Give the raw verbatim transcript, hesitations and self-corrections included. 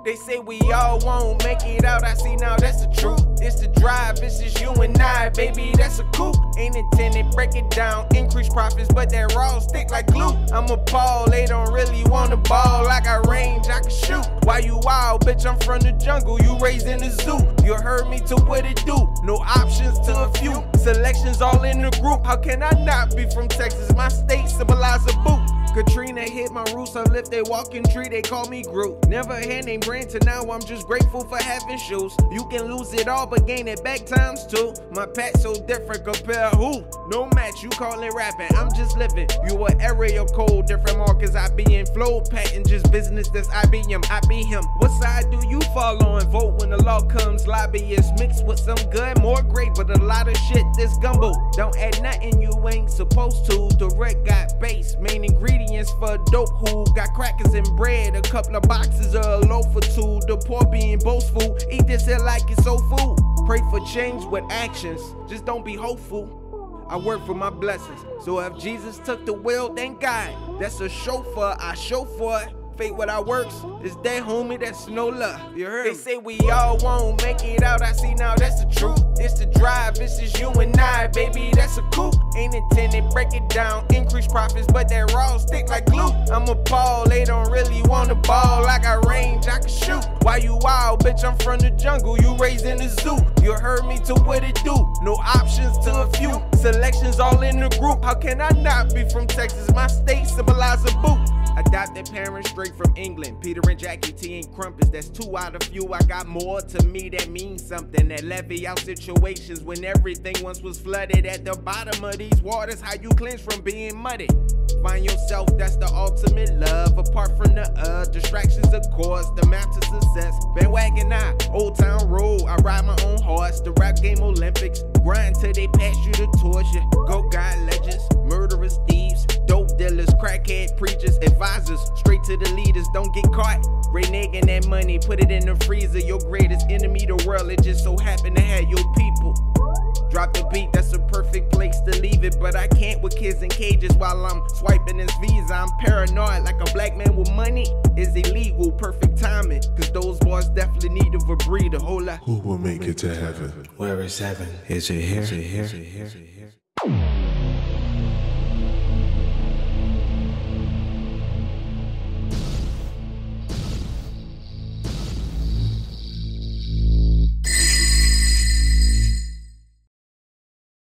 They say we all won't make it out, I see now that's the truth. It's the drive, it's just you and I, baby, that's a coup. Ain't intended, break it down, increase profits, but that raw stick like glue. I'm appalled, they don't really wanna ball. I got range, I can shoot. Why you wild, bitch, I'm from the jungle, you raised in the zoo. You heard me to what it do, no options to a few. Selections all in the group, how can I not be from Texas? My state symbolize a boot. Katrina hit my roots, I lift a walking tree, they call me Groot. Never had named brand till now, I'm just grateful for having shoes. You can lose it all, but gain it back times two. My pack so different, compare who? No match, you call it rapping, I'm just living. You a area code, different markers, I be in flow, patent just business, that's I B M, I be him. What side do you fall on? Vote when the law comes, lobbyists mixed with some good, more great, but a lot of shit, this gumbo. Don't add nothing you ain't supposed to. Direct got base, main ingredient for dope who got crackers and bread, a couple of boxes of a loaf or two. The poor being boastful, eat this here like it's soul food. Pray for change with actions, just don't be hopeful. I work for my blessings, so if Jesus took the wheel, thank God. That's a chauffeur, I show for it. Fate without works, it's that homie, that's no love. You heard? They say we all won't make it out, I see now that's the truth. It's the drive, it's just you and I, baby, that's a coup. Ain't intended, break it down, increase profits, but that raw stick like glue. I'm appalled, they don't really wanna ball. I got range, I can shoot. Why you wild, bitch, I'm from the jungle, you raised in the zoo. You heard me to what it do, no options to a few. Selections all in the group, how can I not be from Texas? My state symbolize a boot. Adopted parents straight from England, Peter and Jackie, T and Crumpets, that's two out of few. I got more to me that means something, that levy out situations when everything once was flooded. At the bottom of these waters, how you cleanse from being muddy. Find yourself, that's the ultimate love. Apart from the uh, distractions, of course, the map to success. Bandwagon I, Old Town Road, I ride my own horse. The rap game Olympics, grind till they pass you the torch. Yeah. Go God legends, murderers, thieves, dope dealers, crackhead preachers, advisors, straight to the leaders, don't get caught. Reneging that money, put it in the freezer. Your greatest enemy, the world, it just so happen to have your people. Drop the beat, that's a perfect place to leave it, but I can't with kids in cages while I'm swiping this visa. I'm paranoid, like a black man with money is illegal. Perfect timing, cause those boys definitely need of a breather. Hold up. Who will make it to heaven? Where is heaven? Is it here? Is it here? Is it here?